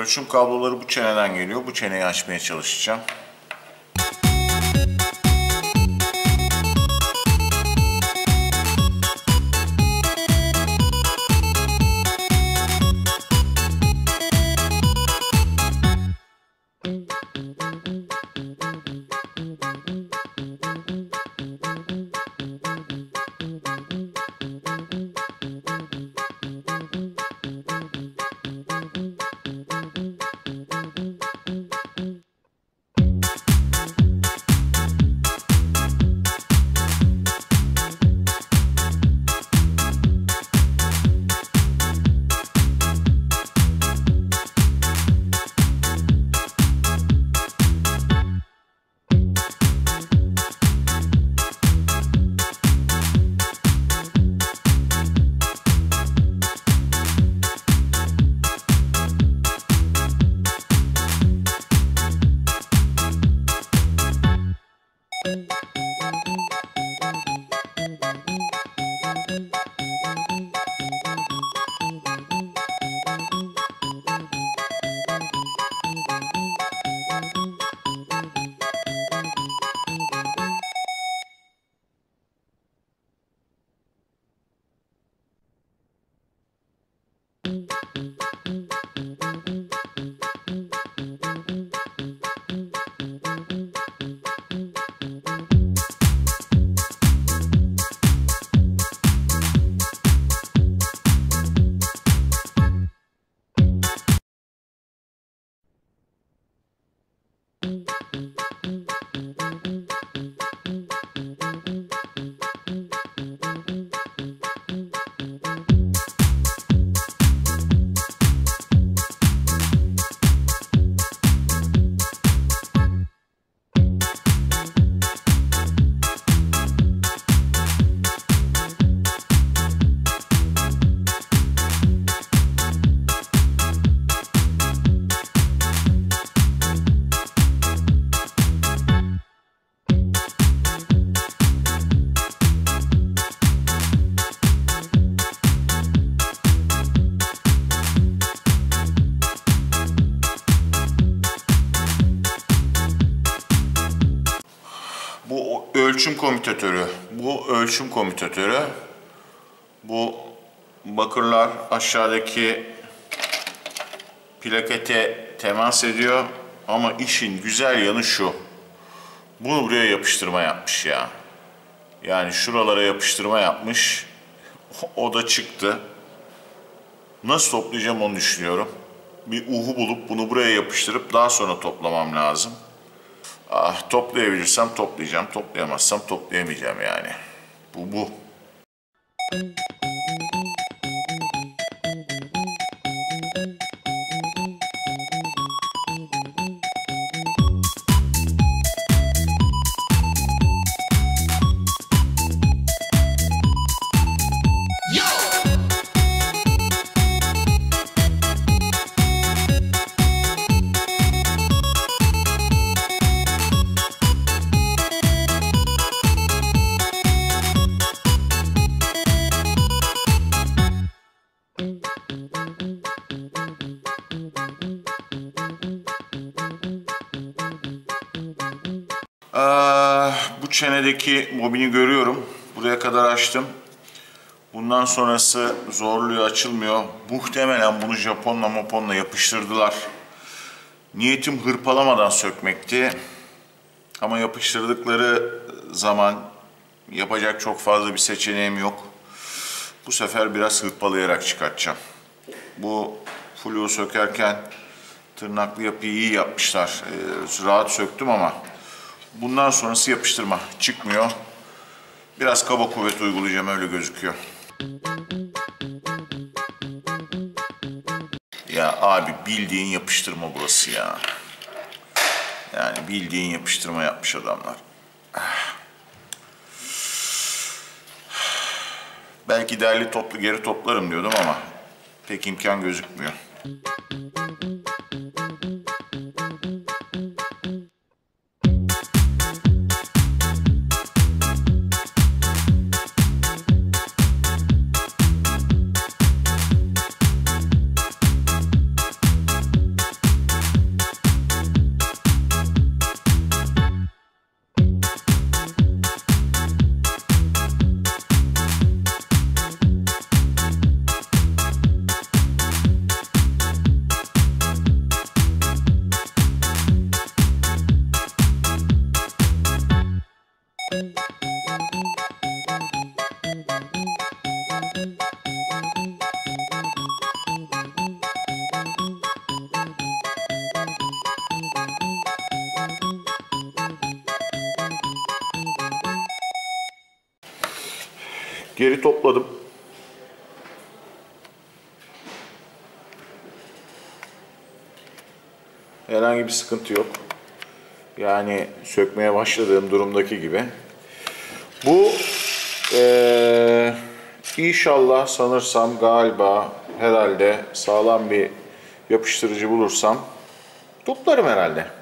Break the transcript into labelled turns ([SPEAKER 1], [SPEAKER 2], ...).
[SPEAKER 1] Ölçüm kabloları bu çeneden geliyor. Bu çeneyi açmaya çalışacağım. Bu ölçüm komutatörü. Bu bakırlar aşağıdaki plakete temas ediyor. Ama işin güzel yanı şu. Bunu buraya yapıştırma yapmış ya. Yani şuralara yapıştırma yapmış. O da çıktı. Nasıl toplayacağım onu düşünüyorum. Bir uhu bulup bunu buraya yapıştırıp daha sonra toplamam lazım. Toplayabilirsem toplayacağım. Toplayamazsam toplayamayacağım yani. Bu. Bu çenedeki bobini görüyorum. Buraya kadar açtım. Bundan sonrası zorluyor, açılmıyor. Muhtemelen bunu Japonla yapıştırdılar. Niyetim hırpalamadan sökmekti. Ama yapıştırdıkları zaman yapacak çok fazla bir seçeneğim yok. Bu sefer biraz hırpalayarak çıkartacağım. Bu flu'u sökerken tırnaklı yapıyı iyi yapmışlar. Rahat söktüm ama bundan sonrası yapıştırma. Çıkmıyor. Biraz kaba kuvvet uygulayacağım, öyle gözüküyor. Ya abi bildiğin yapıştırma burası ya. Yani bildiğin yapıştırma yapmış adamlar. Belki derli toplu geri toplarım diyordum ama pek imkan gözükmüyor. Geri topladım. Herhangi bir sıkıntı yok. Yani sökmeye başladığım durumdaki gibi. Bu inşallah sanırsam galiba herhalde sağlam bir yapıştırıcı bulursam toplarım herhalde.